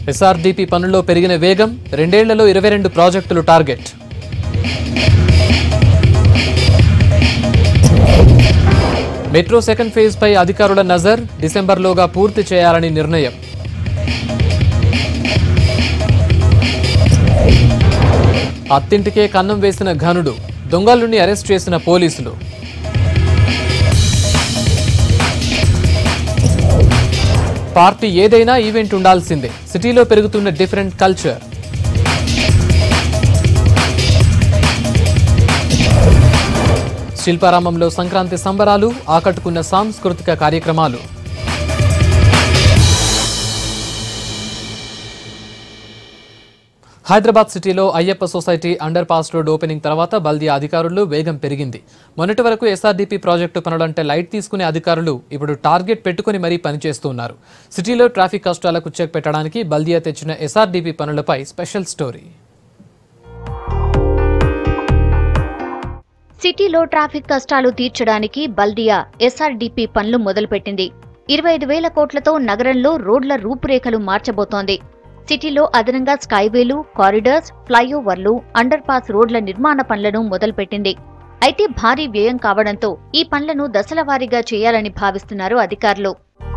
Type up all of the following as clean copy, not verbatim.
SRDP పనుల్లో పెరిగిన వేగం, 2 ఏళ్లలో 22 ప్రాజెక్టులు టార్గెట్. మెట్రో సెకండ్ ఫేజ్ పై అధికారుల నజర్, డిసెంబర్లోగా పూర్తి చేయాలని నిర్ణయం. అత్తింటికే కన్నం వేసిన ఘనుడు, దొంగలుని అరెస్ట్ చేసిన పోలీసులు. పార్టీ ఏదైనా ఈవెంట్ ఉండాల్సిందే, సిటీలో పెరుగుతున్న డిఫరెంట్ కల్చర్. శిల్పారామంలో సంక్రాంతి సంబరాలు, ఆకట్టుకున్న సాంస్కృతిక కార్యక్రమాలు. హైదరాబాద్ సిటీలో Ayyappa society under pass road opening తర్వాత బల్దియా అధికారులు వేగం పెరిగింది. మొన్నటి వరకు ఎస్ఆర్డీపీ ప్రాజెక్టు పనులంటే లైట్ తీసుకునే అధికారులు ఇప్పుడు టార్గెట్ పెట్టుకుని మరీ పనిచేస్తున్నారు. సిటీలో ట్రాఫిక్ కష్టాలకు చెక్ పెట్టడానికి బల్దియా తెచ్చిన ఎస్ఆర్డీపీ పనులపై స్పెషల్ స్టోరీ. సిటీలో ట్రాఫిక్ కష్టాలు తీర్చడానికి బల్దియా ఎస్ఆర్డీపీ పనులు మొదలుపెట్టింది. 25,000 కోట్లతో నగరంలో రోడ్ల రూపురేఖలు మార్చబోతోంది. సిటీలో అదనంగా స్కైవేలు, కారిడార్స్, ఫ్లైఓవర్లు, అండర్ పాస్ రోడ్ల నిర్మాణ పనులను మొదలుపెట్టింది. అయితే భారీ వ్యయం కావడంతో ఈ పనులను దశలవారీగా చేయాలని భావిస్తున్నారు అధికారులు.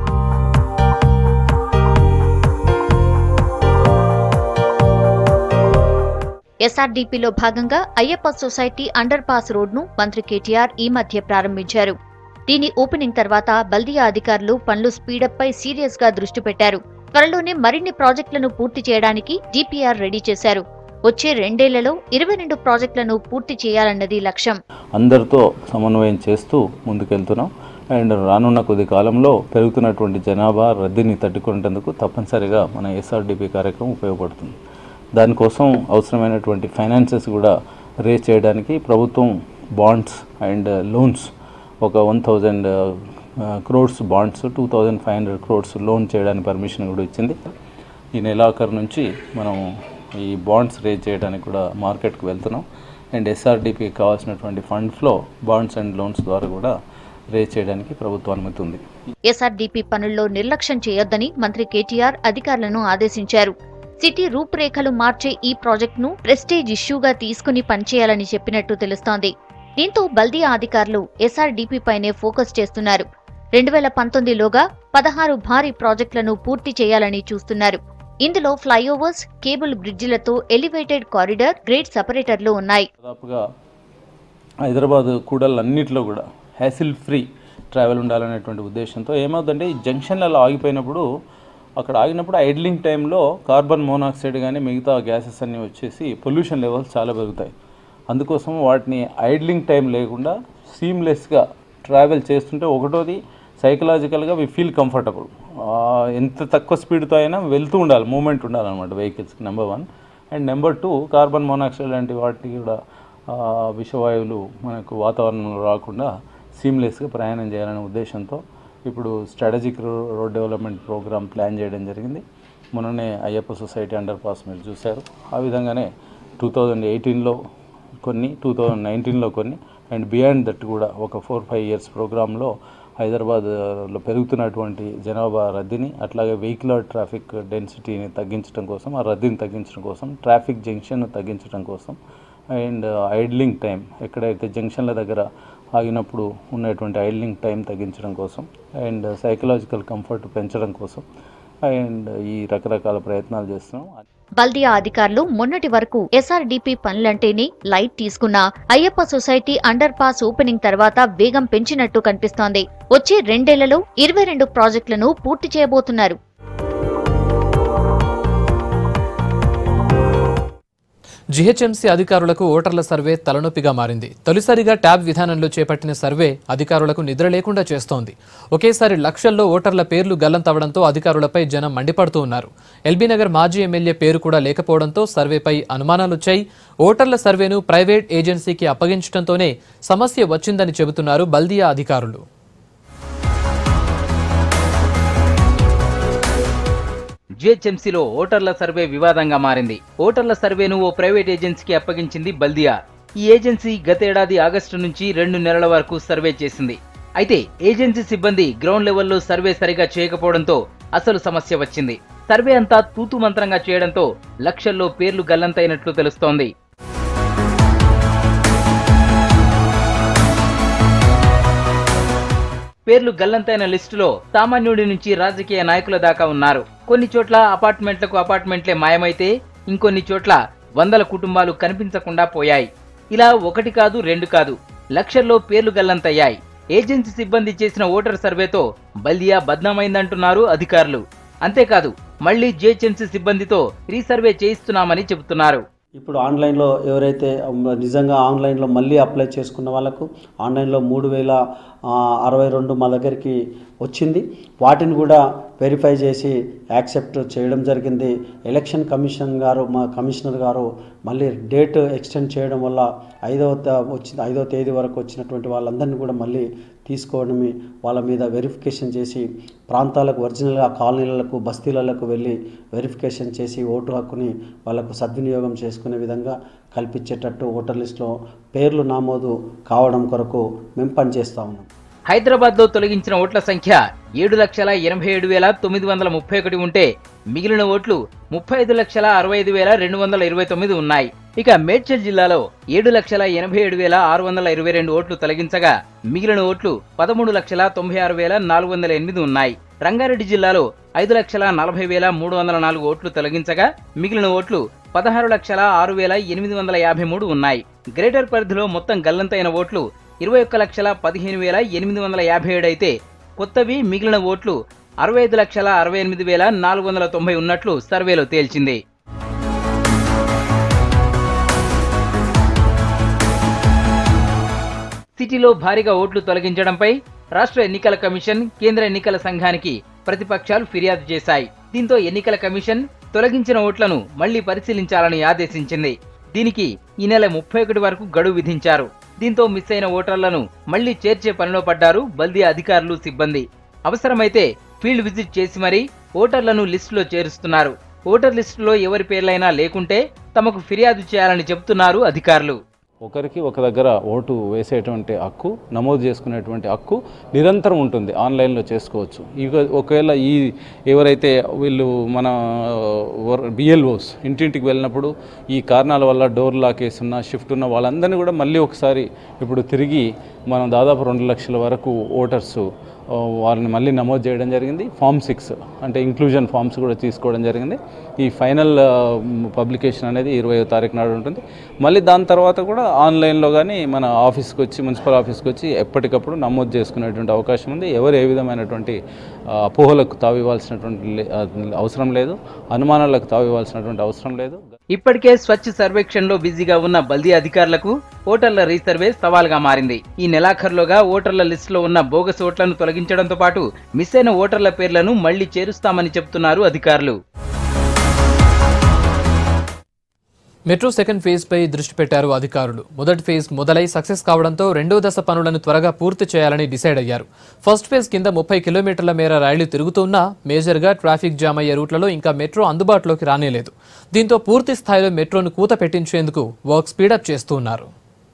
ఎస్ఆర్డీపీలో భాగంగా అయ్యప్ప సొసైటీ అండర్ పాస్ రోడ్ను మంత్రి కేటీఆర్ ఈ మధ్య ప్రారంభించారు. దీని ఓపెనింగ్ తర్వాత బల్దియా అధికారులు పనులు స్పీడప్ పై సీరియస్ గా దృష్టి పెట్టారు. త్వరలోనే మరిన్ని ప్రాజెక్టులను పూర్తి చేయడానికి డిపిఆర్ రెడీ చేశారు. వచ్చే 2 ఏళ్లలో 22 ప్రాజెక్టులను పూర్తి చేయాలన్నది లక్ష్యం. అందరితో సమన్వయం చేస్తూ ముందుకెళ్తున్నాం. అండ్ రానున్న కొద్ది కాలంలో పెరుగుతున్నటువంటి జనాభా రద్దీని తట్టుకునేందుకు తప్పనిసరిగా మన ఎస్ఆర్డీపీ కార్యక్రమం ఉపయోగపడుతుంది. దానికోసం అవసరమైనటువంటి ఫైనాన్సెస్ కూడా రేజ్ చేయడానికి ప్రభుత్వం బాండ్స్ అండ్ లోన్స్ ఒక 1,000 crores బాండ్స్, 2,500 crores లోన్ చేయడానికి పర్మిషన్ కూడా ఇచ్చింది. ఈ నెలాఖరు నుంచి మనం ఈ బాండ్స్ రేజ్ చేయడానికి కూడా మార్కెట్కి వెళ్తున్నాం. అండ్ ఎస్ఆర్డీపీకి కావాల్సినటువంటి fund flow bonds and loans ద్వారా కూడా రేజ్ చేయడానికి ప్రభుత్వం అనుమతి ఉంది. ఎస్ఆర్డీపీ పనుల్లో నిర్లక్ష్యం చేయొద్దని మంత్రి కేటీఆర్ అధికారులను ఆదేశించారు. సిటీ రూపురేఖలు మార్చే ఈ ప్రాజెక్టును ప్రెస్టేజ్ ఇష్యూగా తీసుకుని పనిచేయాలని చెప్పినట్టు తెలుస్తోంది. దీంతో బల్దియా అధికారులు ఎస్ఆర్డీపీ పైనే ఫోకస్ చేస్తున్నారు. 2019లోగా 16 భారీ ప్రాజెక్టులను పూర్తి చేయాలని చూస్తున్నారు. ఇందులో ఫ్లైఓవర్స్, కేబుల్ బ్రిడ్జిలతో ఎలివేటెడ్ కారిడార్, గ్రేడ్ సెపరేటర్లు ఉన్నాయి. దాదాపుగా హైదరాబాద్ కూడలన్నింటిలో కూడా హ్యాసిల్ ఫ్రీ ట్రావెల్ ఉండాలనేటువంటి ఉద్దేశంతో ఏమవుతుందంటే ఈ జంక్షన్లలో ఆగిపోయినప్పుడు అక్కడ ఆగినప్పుడు ఐడ్లింగ్ టైంలో కార్బన్ మోనాక్సైడ్ కానీ మిగతా గ్యాసెస్ అన్నీ వచ్చేసి పొల్యూషన్ లెవెల్స్ చాలా పెరుగుతాయి. అందుకోసం వాటిని ఐడ్లింగ్ టైం లేకుండా సీమ్లెస్గా ట్రావెల్ చేస్తుంటే ఒకటోది సైకలాజికల్గా వి ఫీల్ కంఫర్టబుల్. ఎంత తక్కువ స్పీడ్తో అయినా వెళ్తూ ఉండాలి, మూమెంట్ ఉండాలన్నమాట వెహికల్స్కి, number 1. And number 2, carbon monoxide లాంటి వాటికి కూడా విషవాయువులు మనకు వాతావరణంలో రాకుండా సీమ్లెస్గా ప్రయాణం చేయాలనే ఉద్దేశంతో ఇప్పుడు strategic road development programme plan చేయడం జరిగింది. మొన్ననే అయ్యప్ప సొసైటీ అండర్ పాస్ మీరు చూశారు. ఆ విధంగానే 2018లో కొన్ని, 2019లో కొన్ని, అండ్ బియాండ్ దట్ కూడా ఒక 4-5 years ప్రోగ్రాంలో హైదరాబాద్లో పెరుగుతున్నటువంటి జనాభా రద్దీని, అట్లాగే వెహికులర్ ట్రాఫిక్ డెన్సిటీని తగ్గించడం కోసం, ఆ రద్దీని తగ్గించడం కోసం, ట్రాఫిక్ జంక్షన్ తగ్గించడం కోసం, అండ్ ఐడ్లింగ్ టైం ఎక్కడైతే జంక్షన్ల దగ్గర ఆగినప్పుడు ఉన్నటువంటి ఐడ్లింగ్ టైం తగ్గించడం కోసం, అండ్ సైకలాజికల్ కంఫర్ట్ పెంచడం కోసం, అండ్ ఈ రకరకాల ప్రయత్నాలు చేస్తున్నాం. బల్దియా అధికారులు మొన్నటి వరకు ఎస్ఆర్డీపీ పనులంటేనే లైట్ తీసుకున్న Ayyappa society under pass opening తర్వాత వేగం పెంచినట్టు కనిపిస్తోంది. వచ్చే 2 ఏళ్లలో 22 ప్రాజెక్టులను పూర్తి చేయబోతున్నారు. జీహెచ్ఎంసీ అధికారులకు ఓటర్ల సర్వే తలనొప్పిగా మారింది. తొలిసారిగా ట్యాబ్ విధానంలో చేపట్టిన సర్వే అధికారులకు నిద్ర లేకుండా చేస్తోంది. ఒకేసారి లక్షల్లో ఓటర్ల పేర్లు గల్లంతవడంతో అధికారులపై జనం మండిపడుతూ ఉన్నారు. ఎల్బీనగర్ మాజీ ఎమ్మెల్యే పేరు కూడా లేకపోవడంతో సర్వేపై అనుమానాలొచ్చాయి. ఓటర్ల సర్వేను ప్రైవేట్ ఏజెన్సీకి అప్పగించడంతోనే సమస్య వచ్చిందని చెబుతున్నారు బల్దియా అధికారులు. జీహెచ్ఎంసీలో ఓటర్ల సర్వే వివాదంగా మారింది. ఓటర్ల సర్వేను ఓ ప్రైవేట్ ఏజెన్సీకి అప్పగించింది బల్దియా. ఈ ఏజెన్సీ గతేడాది ఆగస్టు నుంచి 2 నెలల వరకు సర్వే చేసింది. అయితే ఏజెన్సీ సిబ్బంది గ్రౌండ్ లెవెల్లో సర్వే సరిగా చేయకపోవడంతో అసలు సమస్య వచ్చింది. సర్వే అంతా తూతు మంత్రంగా చేయడంతో లక్షల్లో పేర్లు గల్లంతైనట్లు తెలుస్తోంది. పేర్లు గల్లంతైన లిస్టులో సామాన్యుడి నుంచి రాజకీయ నాయకుల దాకా ఉన్నారు. కొన్ని చోట్ల అపార్ట్మెంట్లే మాయమైతే ఇంకొన్ని చోట్ల వందల కుటుంబాలు కనిపించకుండా పోయాయి. ఇలా ఒకటి కాదు రెండు కాదు, లక్షల్లో పేర్లు గల్లంతయ్యాయి. ఏజెన్సీ సిబ్బంది చేసిన ఓటర్ సర్వేతో బల్దియా బద్నామైందంటున్నారు అధికారులు. అంతేకాదు మళ్లీ జిహెచ్ఎంసీ సిబ్బందితో రీసర్వే చేయిస్తున్నామని చెబుతున్నారు. ఇప్పుడు ఆన్లైన్లో ఎవరైతే నిజంగా ఆన్లైన్లో మళ్ళీ అప్లై చేసుకున్న వాళ్ళకు ఆన్లైన్లో 3062 మా దగ్గరికి వచ్చింది. వాటిని కూడా వెరిఫై చేసి యాక్సెప్ట్ చేయడం జరిగింది. ఎలక్షన్ మా కమిషనర్ గారు మళ్ళీ డేట్ ఎక్స్టెండ్ చేయడం వల్ల 5వ తేదీ వరకు వచ్చినటువంటి వాళ్ళందరినీ కూడా మళ్ళీ తీసుకోవడమే, వాళ్ళ మీద వెరిఫికేషన్ చేసి ప్రాంతాలకు ఒరిజినల్గా కాలనీలకు బస్తీలకు వెళ్ళి వెరిఫికేషన్ చేసి ఓటు హక్కుని వాళ్ళకు సద్వినియోగం చేసుకునే విధంగా కల్పించేటట్టు ఓటర్ లిస్టులో పేర్లు నమోదు కావడం కొరకు మేము పనిచేస్తూ ఉన్నాం. హైదరాబాద్లో తొలగించిన ఓట్ల సంఖ్య 7,87,931 ఉంటే మిగిలిన ఓట్లు 35,65,229 ఉన్నాయి. ఇక మేడ్చల్ జిల్లాలో 7,87,622 ఓట్లు తొలగించగా మిగిలిన ఓట్లు 13,96,408 ఉన్నాయి. రంగారెడ్డి జిల్లాలో 5,40,304 ఓట్లు తొలగించగా మిగిలిన ఓట్లు 16,06,853 ఉన్నాయి. గ్రేటర్ పరిధిలో మొత్తం గల్లంతైన ఓట్లు 21,15,857 అయితే కొత్తవి మిగిలిన ఓట్లు 65,68,490 ఉన్నట్లు సర్వేలో తేల్చింది. సిటీలో భారీగా ఓట్లు తొలగించడంపై రాష్ట్ర ఎన్నికల కమిషన్, కేంద్ర ఎన్నికల సంఘానికి ప్రతిపక్షాలు ఫిర్యాదు చేశాయి. దీంతో ఎన్నికల కమిషన్ తొలగించిన ఓట్లను మళ్లీ పరిశీలించాలని ఆదేశించింది. దీనికి ఈ నెల 31 వరకు గడువు విధించారు. దీంతో మిస్ అయిన ఓటర్లను మళ్లీ చేర్చే పనిలో పడ్డారు బల్దియా అధికారులు, సిబ్బంది. అవసరమైతే ఫీల్డ్ విజిట్ చేసి మరీ ఓటర్లను లిస్టులో చేరుస్తున్నారు. ఓటర్ లిస్టులో ఎవరి పేర్లైనా లేకుంటే తమకు ఫిర్యాదు చేయాలని చెబుతున్నారు అధికారులు. ఒకరికి ఒక దగ్గర ఓటు వేసేటువంటి హక్కు, నమోదు చేసుకునేటువంటి హక్కు నిరంతరం ఉంటుంది, ఆన్లైన్లో చేసుకోవచ్చు. ఇక ఒకవేళ ఎవరైతే వీళ్ళు మన బిఎల్ఓస్ ఇంటింటికి వెళ్ళినప్పుడు ఈ కారణాల వల్ల డోర్ లాక్ వేసున్న షిఫ్ట్ ఉన్న వాళ్ళందరినీ కూడా మళ్ళీ ఒకసారి ఇప్పుడు తిరిగి మనం దాదాపు 2 లక్షల వరకు ఓటర్స్ వారిని మళ్ళీ నమోదు చేయడం జరిగింది. Form 6 అంటే ఇంక్లూజన్ ఫామ్స్ కూడా తీసుకోవడం జరిగింది. ఈ ఫైనల్ పబ్లికేషన్ అనేది 20వ తారీఖు నాడు ఉంటుంది. మళ్ళీ దాని తర్వాత కూడా ఆన్లైన్లో కానీ మన ఆఫీస్కి వచ్చి, మున్సిపల్ ఆఫీస్కి వచ్చి ఎప్పటికప్పుడు నమోదు చేసుకునేటువంటి అవకాశం ఉంది. ఎవరు ఏ విధమైనటువంటి అపోహలకు తావివ్వాల్సినటువంటి అవసరం లేదు, అనుమానాలకు తావివ్వాల్సినటువంటి అవసరం లేదు. ఇప్పటికే స్వచ్ఛ సర్వేక్షణలో బిజీగా ఉన్న బల్దియా అధికారులకు ఓటర్ల రీసర్వే సవాల్గా మారింది. ఈ నెలాఖరులోగా ఓటర్ల లిస్టులో ఉన్న బోగస్ ఓట్లను తొలగించడంతో పాటు మిస్ అయిన ఓటర్ల పేర్లను మళ్లీ చేరుస్తామని చెబుతున్నారు అధికారులు. మెట్రో సెకండ్ ఫేజ్ పై దృష్టి పెట్టారు అధికారులు. మొదటి ఫేజ్ మొదలై సక్సెస్ కావడంతో రెండో దశ పనులను త్వరగా పూర్తి చేయాలని డిసైడ్ అయ్యారు. ఫస్ట్ ఫేజ్ కింద 30 కిలోమీటర్ల మేర రైళ్లు తిరుగుతున్నా మేజర్గా ట్రాఫిక్ జామ్ అయ్యే రూట్లలో ఇంకా మెట్రో అందుబాటులోకి రానేలేదు. దీంతో పూర్తి స్థాయిలో మెట్రోను కూత పెట్టించేందుకు వర్క్ స్పీడప్ చేస్తున్నారు.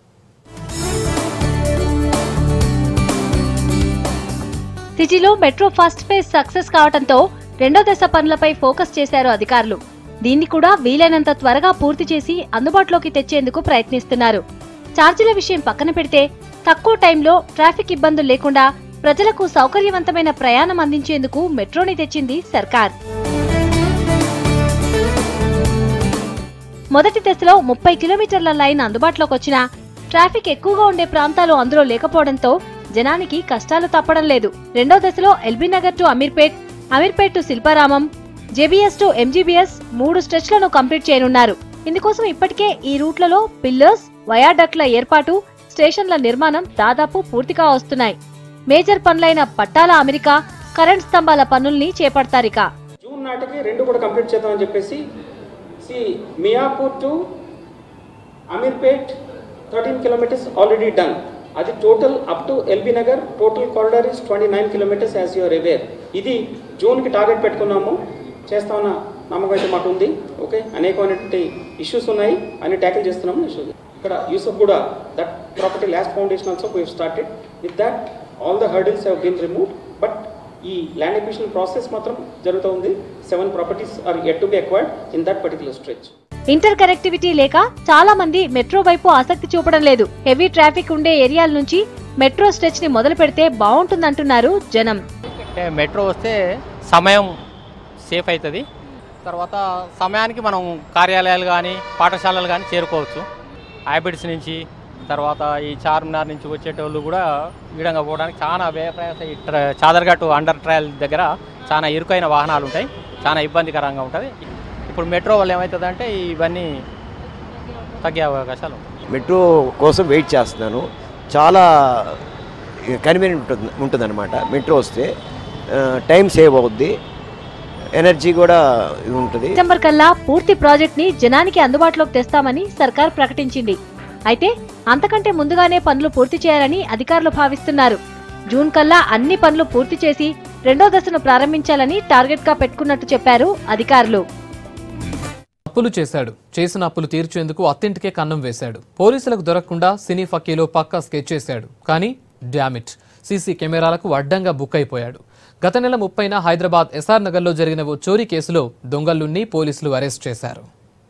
సిటీలో మెట్రో ఫస్ట్ ఫేజ్ సక్సెస్ కావడంతో రెండో దశ పనులపై ఫోకస్ చేశారు అధికారులు. దీన్ని కూడా వీలైనంత త్వరగా పూర్తి చేసి అందుబాటులోకి తెచ్చేందుకు ప్రయత్నిస్తున్నారు. ఛార్జీల విషయం పక్కన పెడితే తక్కువ టైంలో ట్రాఫిక్ ఇబ్బందులు లేకుండా ప్రజలకు సౌకర్యవంతమైన ప్రయాణం అందించేందుకు మెట్రోని తెచ్చింది సర్కార్. మొదటి దశలో 30 కిలోమీటర్ల లైన్ అందుబాటులోకి వచ్చినా ట్రాఫిక్ ఎక్కువగా ఉండే ప్రాంతాలు అందులో లేకపోవడంతో జనానికి కష్టాలు తప్పడం లేదు. రెండో దశలో LB Nagar to Ameerpet, Ameerpet to Shilparamam, JBS to MGBS 3 స్ట్రెచ్లను కంప్లీట్ చేయనున్నారు. ఇందుకోసం ఇప్పటికే ఈ రూట్లలో పిల్లర్స్, వయాడక్ట్ల ఏర్పాటు, స్టేషన్ల నిర్మాణం దాదాపు పూర్తిగా వస్తున్నాయి. మేజర్ పనులైన పట్టాల అమెరికా, కరెంట్ స్తంభాల పనుల్ని చేపడతారిక. జూన్ నాటికి 2 కూడా కంప్లీట్ చేద్దామని చెప్పేసి Miyapur to Ameerpet 13 kilometers already done. అది total up to LB Nagar total corridor is 29 kilometers as you are. Aware జూన్కి టార్గెట్ పెట్టుకున్నాము, చేస్తామన్న నమ్మకం అయితే మాకు ఉంది. ఓకే, అనేకమైనటువంటి ఇష్యూస్ ఉన్నాయి, అన్ని ట్యాకిల్ చేస్తున్నాము. ఇష్యూస్ ఇక్కడ Yousufguda that property last foundation also we started with that. All the hurdles have been removed, but ఈ ల్యాండ్ ఎక్విజిషన్ ప్రాసెస్ మాత్రం జరుగుతూ ఉంది. 7 properties are yet to be acquired in that particular stretch. Inter connectivity లేక చాలా మంది metro వైపు ఆసక్తి చూపడం లేదు. హెవీ ట్రాఫిక్ ఉండే ఏరియాల నుంచి మెట్రో స్ట్రెచ్ ని మొదలు పెడితే బాగుంటుందంటున్నారు జనం. మెట్రో వస్తే సమయం సేఫ్ అవుతుంది. తర్వాత సమయానికి మనం కార్యాలయాలు కానీ పాఠశాలలు కానీ చేరుకోవచ్చు. హ్యాబిట్స్ నుంచి తర్వాత ఈ చార్మినార్ నుంచి వచ్చేటోళ్ళు కూడా విధంగా పోవడానికి చాలా వ్యయప్రయాస. ఈ చాదర్ఘాట్ అండర్ ట్రయల్ దగ్గర చాలా ఇరుకైన వాహనాలు ఉంటాయి, చాలా ఇబ్బందికరంగా ఉంటుంది. ఇప్పుడు మెట్రో వల్ల ఏమవుతుందంటే ఇవన్నీ తగ్గే అవకాశాలు ఉంటాయి. మెట్రో కోసం వెయిట్ చేస్తున్నాను. చాలా కన్వీనియంట్ ఉంటుందన్నమాట. మెట్రో వస్తే టైం సేవ్ అవుద్ది, ఎనర్జీ కూడా ఉంటుంది. డిసెంబర్ కల్లా పూర్తి ప్రాజెక్ట్ ని జనానికి అందుబాటులోకి తెస్తామని సర్కార్ ప్రకటించింది. అయితే అంతకంటే ముందుగానే పనులు పూర్తి చేయాలని అధికారులు భావిస్తున్నారు. జూన్ కల్లా అన్ని పనులు పూర్తి చేసి 2వ దశను ప్రారంభించాలని టార్గెట్ గా పెట్టుకున్నట్టు చెప్పారు అధికారులు. అప్పులు చేశాడు, చేసిన అప్పులు తీర్చేందుకు అత్తింటికే కన్నం వేశాడు. పోలీసులకు దొరకకుండా సినీ ఫక్కీలో పక్కా స్కెచ్ చేశాడు. కానీ డామిట్, సీసీ కెమెరాలకు అడ్డంగా బుక్ అయిపోయాడు. గత నెల 30న హైదరాబాద్ ఎస్ఆర్ నగర్లో జరిగిన ఓ చోరీ కేసులో దొంగలున్ని పోలీసులు అరెస్ట్ చేశారు.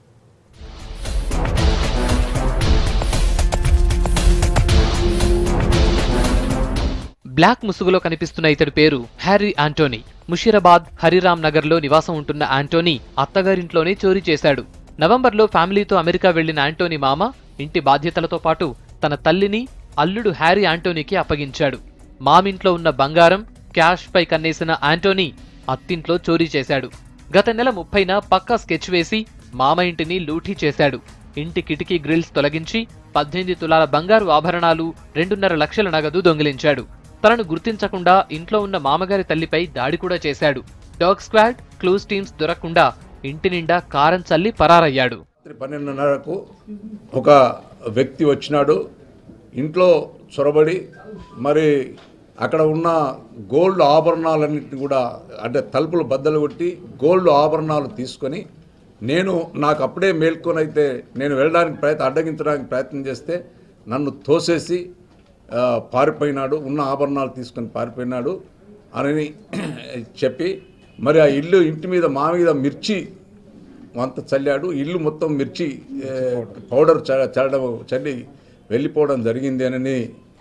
బ్లాక్ ముసుగులో కనిపిస్తున్న ఇతడి పేరు హ్యారీ ఆంటోనీ. ముషీరాబాద్ హరిరామ్ నగర్లో నివాసం ఉంటున్న ఆంటోనీ అత్తగారింట్లోనే చోరీ చేశాడు. నవంబర్లో ఫ్యామిలీతో అమెరికా వెళ్లిన ఆంటోనీ మామ ఇంటి బాధ్యతలతో పాటు తన తల్లిని అల్లుడు హ్యారీ ఆంటోనీకి అప్పగించాడు. మామింట్లో ఉన్న బంగారం, క్యాష్ పై కన్నేసిన ఆంటోనీ అత్తింట్లో చోరీ చేశాడు. గత నెల 30న పక్కా స్కెచ్ వేసి మామ ఇంటిని లూటీ చేశాడు. ఇంటి కిటికీ గ్రిల్స్ తొలగించి 18 తులాల బంగారు ఆభరణాలు, 2.5 లక్షల నగదు దొంగిలించాడు. తనను గుర్తించకుండా ఇంట్లో ఉన్న మామగారి తల్లిపై దాడి కూడా చేశాడు. డాగ్ స్క్వాడ్, క్లూస్ టీమ్స్ దొరకకుండా ఇంటి నిండా కారం చల్లి పరారయ్యాడు. 12:30కు ఒక వ్యక్తి వచ్చినాడు. ఇంట్లో చొరబడి మరి అక్కడ ఉన్న గోల్డ్ ఆభరణాలన్నింటినీ కూడా అంటే తలుపులు బద్దలు కొట్టి గోల్డ్ ఆభరణాలు తీసుకొని నాకు అప్పుడే మేల్కొని అయితే నేను వెళ్ళడానికి అడ్డగించడానికి ప్రయత్నం చేస్తే నన్ను తోసేసి పారిపోయినాడు, ఉన్న ఆభరణాలు తీసుకొని పారిపోయినాడు అని చెప్పి మరి ఆ ఇంటి మీద మా మీద మిర్చి అంత చల్లాడు. ఇల్లు మొత్తం మిర్చి పౌడర్ చల్లి వెళ్ళిపోవడం జరిగింది అని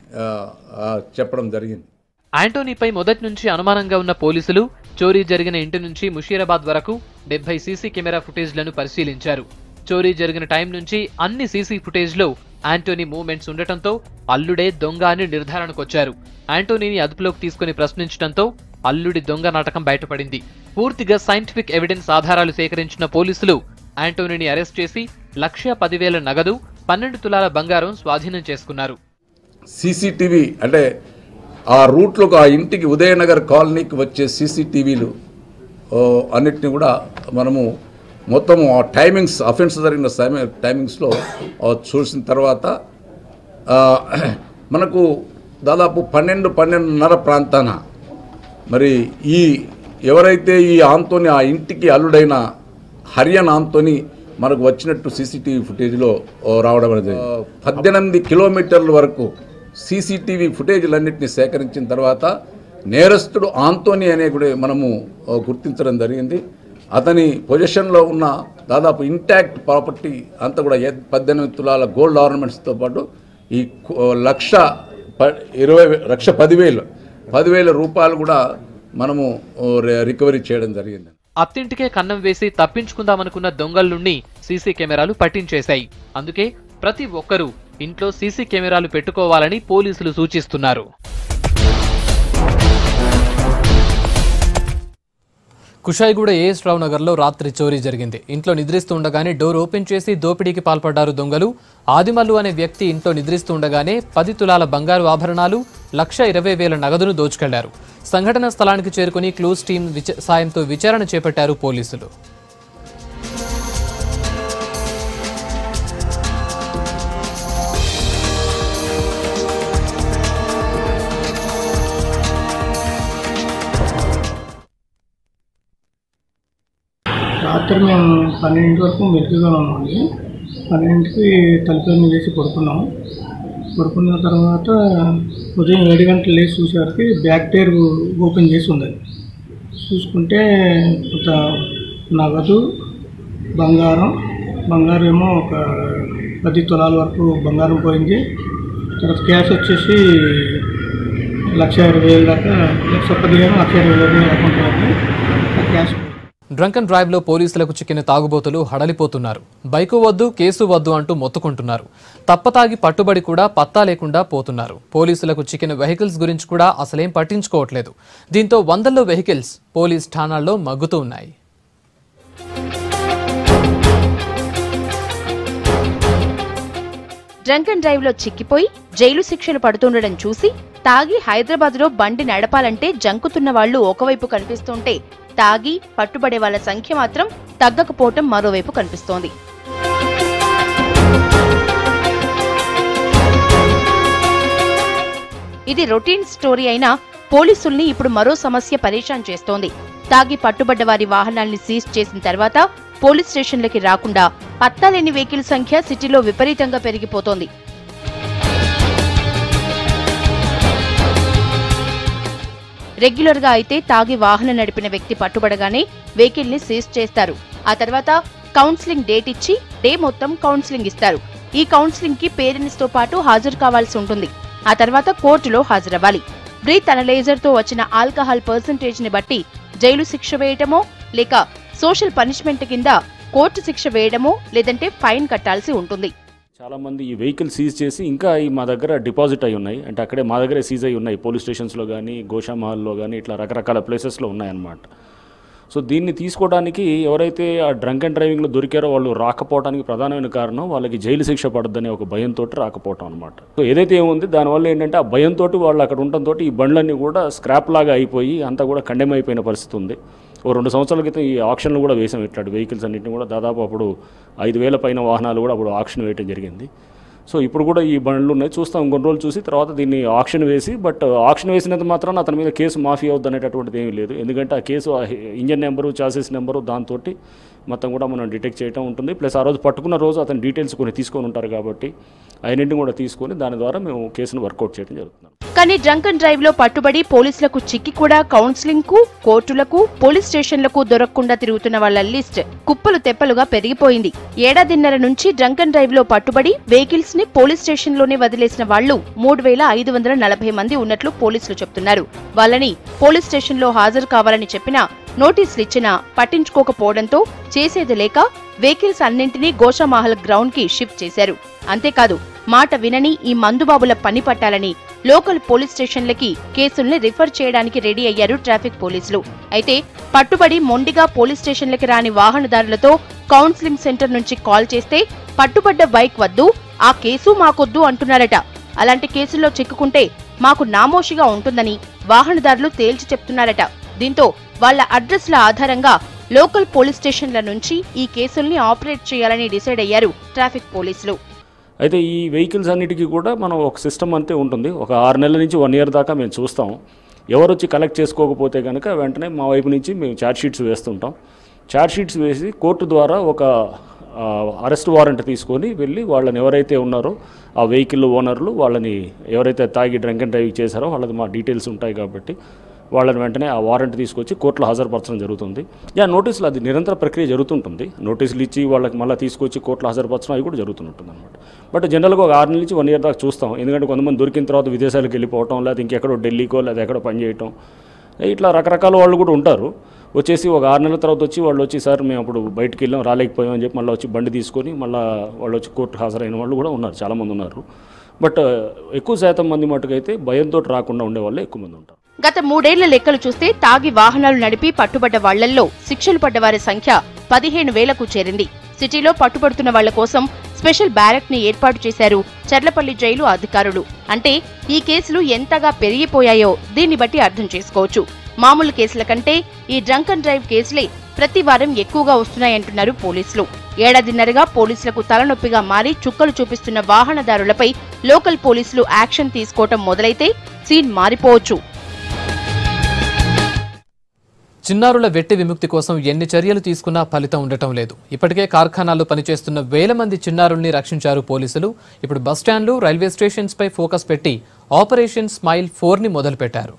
చెప్పడం జరిగింది. ఆంటోనీపై మొదటి నుంచి అనుమానంగా ఉన్న పోలీసులు చోరీ జరిగిన ఇంటి నుంచి ముషీరాబాద్ వరకు 70 సీసీ కెమెరా ఫుటేజ్లను పరిశీలించారు. చోరీ జరిగిన టైం నుంచి అన్ని సీసీ ఫుటేజ్లో ఆంటోనీ మూవ్మెంట్స్ ఉండటంతో అల్లుడే దొంగ అని నిర్ధారణకొచ్చారు. ఆంటోనీని అదుపులోకి తీసుకుని ప్రశ్నించడంతో అల్లుడి దొంగ నాటకం బయటపడింది. పూర్తిగా సైంటిఫిక్ ఎవిడెన్స్ ఆధారాలు సేకరించిన పోలీసులు ఆంటోనీని అరెస్ట్ చేసి 1,10,000 నగదు, 12 తులాల బంగారం స్వాధీనం చేసుకున్నారు. సీసీటీవీ అంటే ఆ రూట్లోకి ఆ ఇంటికి ఉదయనగర్ కాలనీకి వచ్చే సీసీటీవీలు అన్నిటిని కూడా మనము మొత్తం ఆ టైమింగ్స్ అఫెన్స్ జరిగిన టైమింగ్స్లో చూసిన తర్వాత మనకు దాదాపు 12-12:30 ప్రాంతాన మరి ఎవరైతే ఈ ఆంతోని ఆ ఇంటికి అల్లుడైన హరియన్ ఆంతోని మనకు వచ్చినట్టు సీసీటీవీ ఫుటేజ్లో రావడం అనేది 18 కిలోమీటర్ల వరకు సీసీటీవీ ఫుటేజ్లన్నింటినీ సేకరించిన తర్వాత నేరస్తుడు ఆంతోని అనే కూడా మనము గుర్తించడం జరిగింది. అతని పొజిషన్లో ఉన్న దాదాపు ఇంటాక్ట్ ప్రాపర్టీ అంతా కూడా 18 తులాల గోల్డ్ ఆర్నమెంట్స్తో పాటు ఈ 1,10,000 రూపాయలు కూడా మనము రికవరీ చేయడం జరిగింది. అత్తింటికే కన్నం వేసి తప్పించుకుందామనుకున్న దొంగలున్ని సీసీ కెమెరాలు పట్టించేశాయి. అందుకే ప్రతి ఒక్కరూ ఇంట్లో సీసీ కెమెరాలు పెట్టుకోవాలని పోలీసులు సూచిస్తున్నారు. కుషాయిగూడ ఏఎస్ రావు నగర్లో రాత్రి చోరీ జరిగింది. ఇంట్లో నిద్రిస్తూ ఉండగానే డోర్ ఓపెన్ చేసి దోపిడీకి పాల్పడ్డారు దొంగలు. ఆదిమల్లు అనే వ్యక్తి ఇంట్లో నిద్రిస్తూ ఉండగానే 10 తులాల బంగారు ఆభరణాలు, 1,20,000 నగదును దోచుకెళ్లారు. సంఘటన స్థలానికి చేరుకుని క్లూస్ టీం సాయంతో విచారణ చేపట్టారు పోలీసులు. రాత్రి మేము 12 వరకు మెలుగుగా ఉన్నామండి. 12కి తలుపులన్నీ వేసి పడుకున్నాం. పడుకున్న తర్వాత ఉదయం 7 గంటలు లేచి చూసేవారికి బ్యాక్ టైర్ ఓపెన్ చేసి ఉంది. చూసుకుంటే కొంత నగదు, బంగారం ఏమో ఒక 10 తులాల వరకు బంగారం పోయింది. తర్వాత క్యాష్ వచ్చేసి 1,20,000 దాకా, 1,15,000 అకౌంట్ వరకు క్యాష్. డ్రంక్ అండ్ డ్రైవ్ లో పోలీసులకు చిక్కిన తాగుబోతులు హడలిపోతున్నారు. బైకు వద్దు, కేసు వద్దు అంటూ మొత్తుకుంటున్నారు. తప్పతాగి పట్టుబడి కూడా పత్తా లేకుండా పోతున్నారు. పోలీసులకు చిక్కిన వెహికల్స్ గురించి కూడా అసలేం పట్టించుకోవట్లేదు. దీంతో వందల్లో వెహికల్స్ పోలీస్ ఠాణాల్లో మగ్గుతూ ఉన్నాయి. డ్రంక్ అండ్ డ్రైవ్ లో చిక్కిపోయి జైలు శిక్షలు పడుతుండడం చూసి తాగి హైదరాబాద్లో బండి నడపాలంటే జంకుతున్న వాళ్లు ఒకవైపు కనిపిస్తుంటే తాగి పట్టుబడే వాళ్ల సంఖ్య మాత్రం తగ్గకపోవటం మరోవైపు కనిపిస్తోంది. ఇది రొటీన్ స్టోరీ అయినా పోలీసుల్ని ఇప్పుడు మరో సమస్య పరేషాన్ చేస్తోంది. తాగి పట్టుబడ్డ వారి వాహనాల్ని సీజ్ చేసిన తర్వాత పోలీస్ స్టేషన్లకి రాకుండా పత్తాలేని వెహికల్ సంఖ్య సిటీలో విపరీతంగా పెరిగిపోతోంది. రెగ్యులర్ గా అయితే తాగి వాహనం నడిపిన వ్యక్తి పట్టుబడగానే వెహికల్ ని సీజ్ చేస్తారు. ఆ తర్వాత కౌన్సిలింగ్ డేట్ ఇచ్చి డే మొత్తం కౌన్సిలింగ్ ఇస్తారు. ఈ కౌన్సిలింగ్ కి పేరెంట్స్ తో పాటు హాజరు కావాల్సి ఉంటుంది. ఆ తర్వాత కోర్టులో హాజరవ్వాలి. బ్రీత్ అనలైజర్ తో వచ్చిన ఆల్కహాల్ పర్సెంటేజ్ ని బట్టి జైలు శిక్ష వేయటమో, లేక సోషల్ పనిష్మెంట్ కింద కోర్టు శిక్ష వేయడమో, లేదంటే ఫైన్ కట్టాల్సి ఉంటుంది. చాలామంది ఈ వెహికల్ సీజ్ చేసి ఇంకా మా దగ్గర డిపాజిట్ అయి ఉన్నాయి. అంటే అక్కడే మా దగ్గరే సీజ్ అయి ఉన్నాయి. పోలీస్ స్టేషన్స్లో కానీ, గోషామహల్లో కానీ, ఇట్లా రకరకాల ప్లేసెస్లో ఉన్నాయన్నమాట. సో దీన్ని తీసుకోవడానికి ఎవరైతే ఆ డ్రంక్ అండ్ డ్రైవింగ్లో దొరికారో వాళ్ళు రాకపోవడానికి ప్రధానమైన కారణం వాళ్ళకి జైలు శిక్ష పడద్దనే ఒక భయంతో రాకపోవటం అనమాట. సో ఏదైతే ఏముంది దానివల్ల ఏంటంటే ఆ భయంతో వాళ్ళు అక్కడ ఉండటంతో ఈ బండ్లన్నీ కూడా స్క్రాప్ లాగా అయిపోయి అంతా కూడా కండెమ్ అయిపోయిన పరిస్థితి ఉంది. ఓ 2 సంవత్సరాల క్రితం ఈ ఆక్షన్లు కూడా వేసాం. ఇట్లాంటి వెహికల్స్ అన్నింటినీ కూడా దాదాపు అప్పుడు 5,000 పైన వాహనాలు కూడా అప్పుడు ఆక్షన్ వేయడం జరిగింది. సో ఇప్పుడు కూడా ఈ బండ్లు ఉన్నాయి, చూస్తాం కొన్ని రోజులు చూసి తర్వాత దీన్ని ఆక్షన్ వేసి, బట్ ఆక్షన్ వేసినంత మాత్రాన అతని మీద కేసు మాఫీ అవుద్ది అనేటటువంటిది ఏమీ లేదు. ఎందుకంటే ఆ case engine number, chassis number దాంతో మొత్తం కూడా మనం డిటెక్ట్ చేయడం ఉంటుంది. ప్లస్ ఆ రోజు పట్టుకున్న రోజు అతని డీటెయిల్స్ కొన్ని తీసుకొని ఉంటారు కాబట్టి అవన్నింటిని కూడా తీసుకొని దాని ద్వారా మేము కేసును వర్కౌట్ చేయడం జరుగుతుంది. కానీ డ్రంక్ అండ్ డ్రైవ్ లో పట్టుబడి పోలీసులకు చిక్కి కూడా కౌన్సిలింగ్ కు, కోర్టులకు, పోలీస్ స్టేషన్లకు దొరకకుండా తిరుగుతున్న వాళ్ల లిస్ట్ కుప్పలు తెప్పలుగా పెరిగిపోయింది. 1.5 ఏళ్ల నుంచి డ్రంక్ అండ్ డ్రైవ్ లో పట్టుబడి వెహికల్స్ ని పోలీస్ స్టేషన్ లోనే వదిలేసిన వాళ్లు 3,540 మంది ఉన్నట్లు పోలీసులు చెప్తున్నారు. వాళ్ళని పోలీస్ స్టేషన్ లో హాజరు కావాలని చెప్పినా, నోటీసులు ఇచ్చినా పట్టించుకోకపోవడంతో చేసేది లేక వెహికల్స్ అన్నింటినీ గోషామహల్ గ్రౌండ్ కి షిఫ్ట్ చేశారు. అంతేకాదు మాట వినని ఈ మందుబాబుల పని పట్టాలని లోకల్ పోలీస్ స్టేషన్లకి కేసుల్ని రిఫర్ చేయడానికి రెడీ అయ్యారు ట్రాఫిక్ పోలీసులు. అయితే పట్టుబడి మొండిగా పోలీస్ స్టేషన్లకి రాని వాహనదారులతో కౌన్సిలింగ్ సెంటర్ నుంచి కాల్ చేస్తే పట్టుబడ్డ బైక్ వద్దు, ఆ కేసు మాకొద్దు అంటున్నారట. అలాంటి కేసుల్లో చిక్కుకుంటే మాకు నామోషిగా ఉంటుందని వాహనదారులు తేల్చి చెప్తున్నారట. దీంతో వాళ్ల అడ్రస్ల ఆధారంగా లోకల్ పోలీస్ స్టేషన్ల నుంచి ఈ కేసుల్ని ఆపరేట్ చేయాలని డిసైడ్ అయ్యారు ట్రాఫిక్ పోలీసులు. అయితే ఈ వెహికల్స్ అన్నిటికీ కూడా మనం ఒక సిస్టమ్ అంతే ఉంటుంది. ఒక 6 నెలల నుంచి 1 ఇయర్ దాకా మేము చూస్తాం. ఎవరు వచ్చి కలెక్ట్ చేసుకోకపోతే కనుక వెంటనే మా వైపు నుంచి మేము ఛార్జ్ షీట్స్ వేస్తుంటాం. ఛార్జ్ షీట్స్ వేసి కోర్టు ద్వారా ఒక అరెస్ట్ వారెంట్ తీసుకొని వెళ్ళి వాళ్ళని ఎవరైతే ఉన్నారో ఆ వెహికల్ ఓనర్లు వాళ్ళని ఎవరైతే తాగి డ్రంక్ అండ్ డ్రైవ్ చేశారో వాళ్ళది మా డీటెయిల్స్ ఉంటాయి కాబట్టి వాళ్ళని వెంటనే ఆ వారెంట్ తీసుకొచ్చి కోర్టులో హాజరుపరచడం జరుగుతుంది. నోటీసులు అది నిరంతర ప్రక్రియ జరుగుతుంటుంది. నోటీసులు ఇచ్చి వాళ్ళకి మళ్ళీ తీసుకొచ్చి కోర్టులో హాజరుపరచడం అవి కూడా జరుగుతుంటుంది అనమాట. బట్ జనరల్గా ఒక 6 నెలల నుంచి 1 ఇయర్ దాకా చూస్తాం. ఎందుకంటే కొంతమంది దొరికిన తర్వాత విదేశాలకు వెళ్ళిపోవటం, లేదా ఇంకెక్కడో ఢిల్లీకో లేదా ఎక్కడో పనిచేయటం, ఇట్లా రకరకాల వాళ్ళు కూడా ఉంటారు. వచ్చేసి ఒక 6 నెలల తర్వాత వచ్చి వాళ్ళు వచ్చి సార్ మేము అప్పుడు బయటికి వెళ్ళాం రాలేకపోయాం అని చెప్పి మళ్ళీ వచ్చి బండి తీసుకొని మళ్ళీ వాళ్ళు వచ్చి కోర్టు హాజరైన వాళ్ళు కూడా ఉన్నారు, చాలామంది ఉన్నారు. బట్ ఎక్కువ శాతం మంది మటుకైతే భయంతో రాకుండా ఉండే వాళ్ళే ఎక్కువ మంది ఉంటారు. గత 3 ఏళ్ల లెక్కలు చూస్తే తాగి వాహనాలు నడిపి పట్టుబడ్డ వాళ్లల్లో శిక్షలు పడ్డ వారి సంఖ్య 15,000కు చేరింది. సిటీలో పట్టుబడుతున్న వాళ్ల కోసం స్పెషల్ బ్యారక్ ని ఏర్పాటు చేశారు చర్లపల్లి జైలు అధికారులు. అంటే ఈ కేసులు ఎంతగా పెరిగిపోయాయో దీన్ని బట్టి అర్థం చేసుకోవచ్చు. మామూలు కేసుల కంటే ఈ డ్రంక్ అండ్ డ్రైవ్ కేసులే ప్రతి వారం ఎక్కువగా వస్తున్నాయంటున్నారు పోలీసులు. 1.5 ఏళ్లుగా పోలీసులకు తలనొప్పిగా మారి చుక్కలు చూపిస్తున్న వాహనదారులపై లోకల్ పోలీసులు యాక్షన్ తీసుకోవటం మొదలైతే సీన్ మారిపోవచ్చు. చిన్నారుల వెట్టి విముక్తి కోసం ఎన్ని చర్యలు తీసుకున్నా ఫలితం ఉండటం లేదు. ఇప్పటికే కార్ఖానాల్లో పనిచేస్తున్న వేల మంది చిన్నారుల్ని రక్షించారు పోలీసులు. ఇప్పుడు బస్టాండ్లు, రైల్వే స్టేషన్స్ పై ఫోకస్ పెట్టి ఆపరేషన్ స్మైల్ 4ని మొదలుపెట్టారు.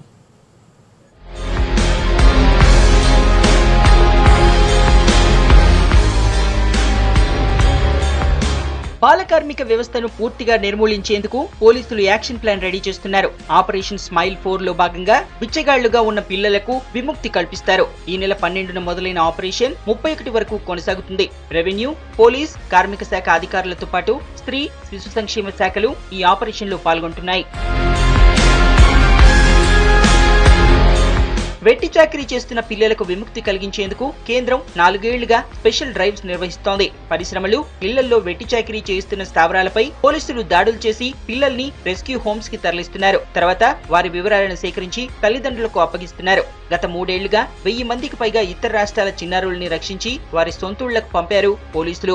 బాల కార్మిక వ్యవస్థను పూర్తిగా నిర్మూలించేందుకు పోలీసులు యాక్షన్ ప్లాన్ రెడీ చేస్తున్నారు. ఆపరేషన్ స్మైల్ 4లో భాగంగా బిచ్చగాళ్లుగా ఉన్న పిల్లలకు విముక్తి కల్పిస్తారు. ఈ నెల 12న మొదలైన ఆపరేషన్ 31 వరకు కొనసాగుతుంది. రెవెన్యూ, పోలీస్, కార్మిక శాఖ అధికారులతో పాటు స్త్రీ, శిశు సంక్షేమ శాఖలు ఈ ఆపరేషన్లో పాల్గొంటున్నాయి. వెట్టి చాకరీ చేస్తున్న పిల్లలకు విముక్తి కలిగించేందుకు కేంద్రం 4 ఏళ్లుగా స్పెషల్ డ్రైవ్స్ నిర్వహిస్తోంది. పరిశ్రమలు, ఇళ్లల్లో వెట్టి చాకరీ చేస్తున్న స్థావరాలపై పోలీసులు దాడులు చేసి పిల్లల్ని రెస్క్యూ హోమ్స్ కి తరలిస్తున్నారు. తర్వాత వారి వివరాలను సేకరించి తల్లిదండ్రులకు అప్పగిస్తున్నారు. గత 3 ఏళ్లుగా 1000 మందికి పైగా ఇతర రాష్ట్రాల చిన్నారుల్ని రక్షించి వారి సొంతూళ్లకు పంపారు పోలీసులు.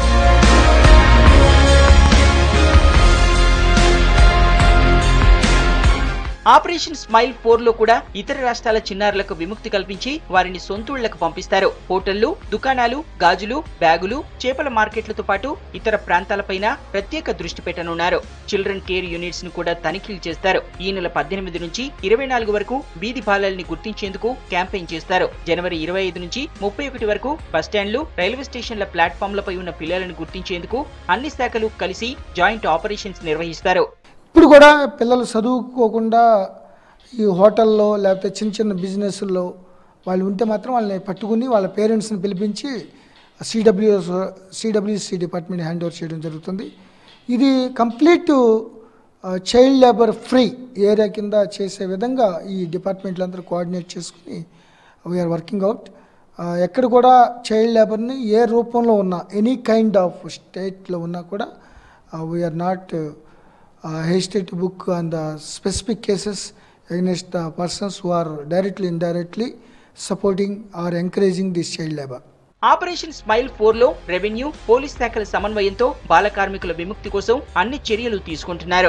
ఆపరేషన్ స్మైల్ 4లో కూడా ఇతర రాష్ట్రాల చిన్నారులకు విముక్తి కల్పించి వారిని సొంతూళ్లకు పంపిస్తారు. హోటళ్లు, దుకాణాలు, గాజులు, బ్యాగులు, చేపల మార్కెట్లతో పాటు ఇతర ప్రాంతాలపైన ప్రత్యేక దృష్టి పెట్టనున్నారు. చిల్డ్రన్ కేర్ యూనిట్స్ ను కూడా తనిఖీలు చేస్తారు. ఈ నెల 18 నుంచి 24 వరకు వీధి బాలల్ని గుర్తించేందుకు క్యాంపెయిన్ చేస్తారు. జనవరి 25 నుంచి 31 వరకు బస్టాండ్లు, రైల్వే స్టేషన్ల ప్లాట్ఫామ్లపై ఉన్న పిల్లలను గుర్తించేందుకు అన్ని శాఖలు కలిసి జాయింట్ ఆపరేషన్స్ నిర్వహిస్తారు. ఇప్పుడు కూడా పిల్లలు చదువుకోకుండా ఈ హోటల్లో లేకపోతే చిన్న చిన్న బిజినెస్ల్లో వాళ్ళు ఉంటే మాత్రం వాళ్ళని పట్టుకుని వాళ్ళ పేరెంట్స్ని పిలిపించి సిడబ్ల్యూసి డిపార్ట్మెంట్ హ్యాండ్ ఓవర్ చేయడం జరుగుతుంది. ఇది complete child labour free area కింద చేసే విధంగా ఈ డిపార్ట్మెంట్లు అందరూ కోఆర్డినేట్ చేసుకుని వీఆర్ వర్కింగ్ అవుట్. ఎక్కడ కూడా చైల్డ్ లేబర్ని ఏ రూపంలో ఉన్నా, ఎనీ కైండ్ ఆఫ్ స్టేట్లో ఉన్నా కూడా వీఆర్ నాట్ hesitate to book on the specific cases against the persons who are directly, indirectly supporting or encouraging this child labor. Operation smile 4లో రెవెన్యూ, పోలీస్ శాఖల సమన్వయంతో బాల కార్మికుల విముక్తి కోసం అన్ని చర్యలు తీసుకుంటున్నారు.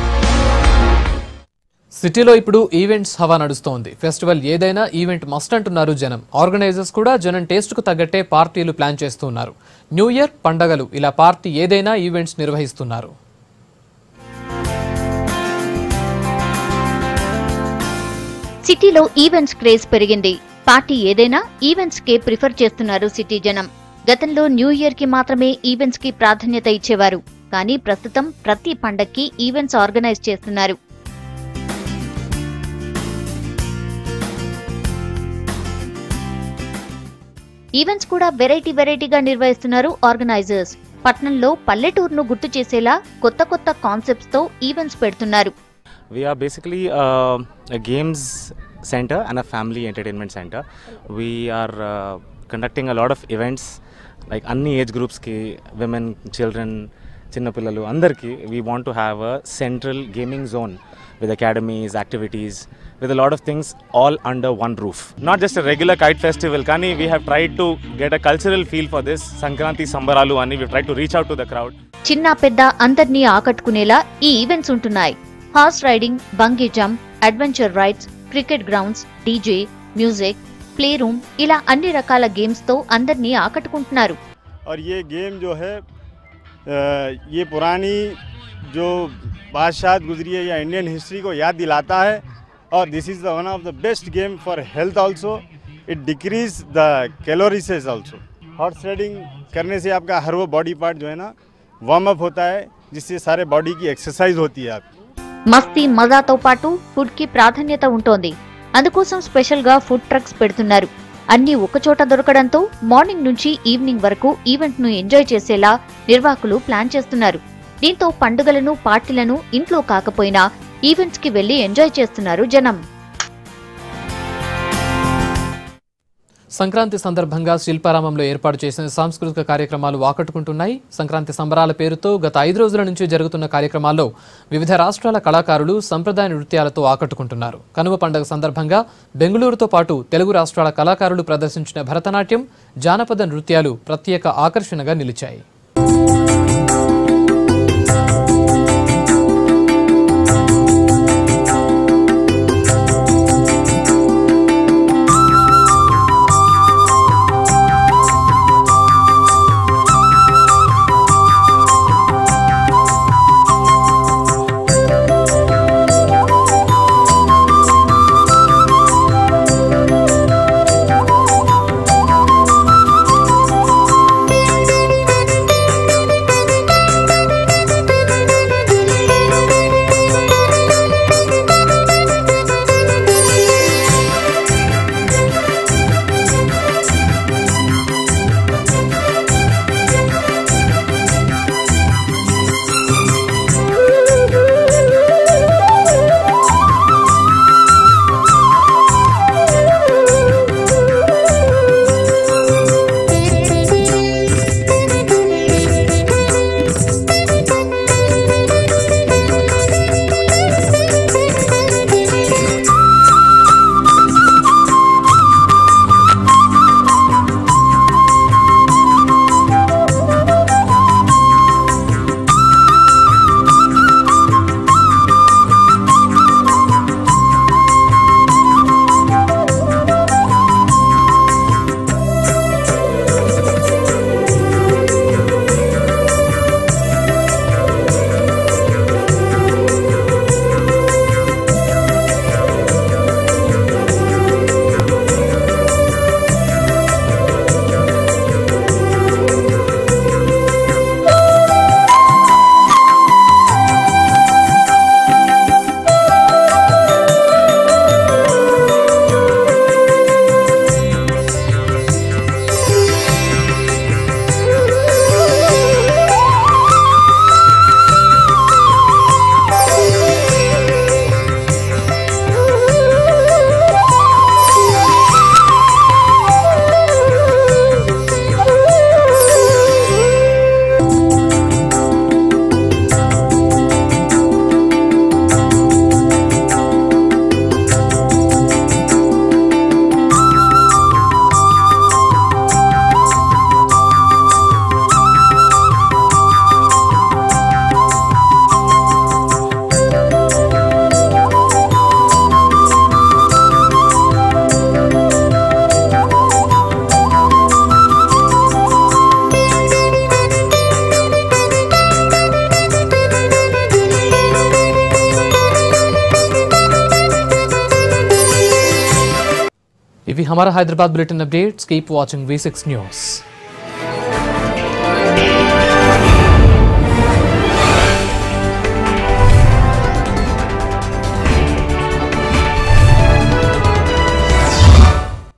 సిటీలో ఇప్పుడు ఈవెంట్స్ హవా నడుస్తోంది. ఫెస్టివల్ ఏదైనా ఈవెంట్ మస్ట్ అంటున్నారు జనం. ఆర్గనైజర్స్ కూడా జనం టేస్ట్కు తగ్గట్టే పార్టీలు ప్లాన్ చేస్తున్నారు. న్యూ ఇయర్, పండగలు ఇలా పార్టీ ఏదైనా ఈవెంట్స్ నిర్వహిస్తున్నారు. సిటీలో ఈవెంట్స్ క్రేజ్ పెరిగింది. పార్టీ ఏదైనా ఈవెంట్స్ కే ప్రిఫర్ చేస్తున్నారు సిటీ జనం. గతంలో న్యూ ఇయర్ కి మాత్రమే ఈవెంట్స్ కి ప్రాధాన్యత ఇచ్చేవారు. కానీ ప్రస్తుతం ప్రతి పండక్కి ఈవెంట్స్ ఆర్గనైజ్ చేస్తున్నారు. ఈవెంట్స్ కూడా వెరైటీగా నిర్వహిస్తున్నారు ఆర్గనైజర్స్. పట్నంలో పల్లెటూరును గుర్తు చేసేలా కొత్త కొత్త కాన్సెప్ట్స్ తో ఈవెంట్స్ పెడుతున్నారు. We are basically a games center and a family entertainment center. We are conducting a lot of events like any age groups ki, women, children, chinna pillalu andarki. We want to have a central gaming zone with academies, activities, with a lot of things all under one roof. Not just a regular kite festival, kani we have tried to get a cultural feel for this. Sankranti Sambaralu ani we tried to reach out to the crowd. చిన్న పెద్ద అందర్నీ ఆకట్టుకునేలా ఈ events ఉంటున్నాయి. Horse riding, bungee jump, adventure rides, cricket grounds, DJ, music, play room ఇలా అన్ని రకాల games తో అందర్నీ ఆకట్టుకుంటున్నారు. और ये गेम जो है ये पुरानी जो बादशाह गुजरी है या इंडियन हिस्ट्री को याद दिलाता है और this is one of the best game for health also. It decreases the calories also. Horse riding करने से आपका हर वो बॉडी पार्ट जो है ना वार्म अप होता है, जिससे सारे बॉडी की एक्सरसाइज होती है. आपकी మస్తీ మజాతో పాటు ఫుడ్ కి ప్రాధాన్యత ఉంటోంది. అందుకోసం స్పెషల్ గా ఫుడ్ ట్రక్స్ పెడుతున్నారు. అన్ని ఒకచోట దొరకడంతో మార్నింగ్ నుంచి ఈవినింగ్ వరకు ఈవెంట్ ను ఎంజాయ్ చేసేలా నిర్వాహకులు ప్లాన్ చేస్తున్నారు. దీంతో పండుగలను, పార్టీలను ఇంట్లో కాకపోయినా ఈవెంట్స్ కి వెళ్లి ఎంజాయ్ చేస్తున్నారు జనం. సంక్రాంతి సందర్భంగా శిల్పారామంలో ఏర్పాటు చేసిన సాంస్కృతిక కార్యక్రమాలు ఆకట్టుకుంటున్నాయి. సంక్రాంతి సంబరాల పేరుతో గత 5 రోజుల నుంచి జరుగుతున్న కార్యక్రమాల్లో వివిధ రాష్ట్రాల కళాకారులు సంప్రదాయ నృత్యాలతో ఆకట్టుకుంటున్నారు. కనుమ పండుగ సందర్భంగా బెంగళూరుతో పాటు తెలుగు రాష్ట్రాల కళాకారులు ప్రదర్శించిన భరతనాట్యం, జానపద నృత్యాలు ప్రత్యేక ఆకర్షణగా నిలిచాయి. हमारा Hyderabad bulletin updates. Keep watching V6 news.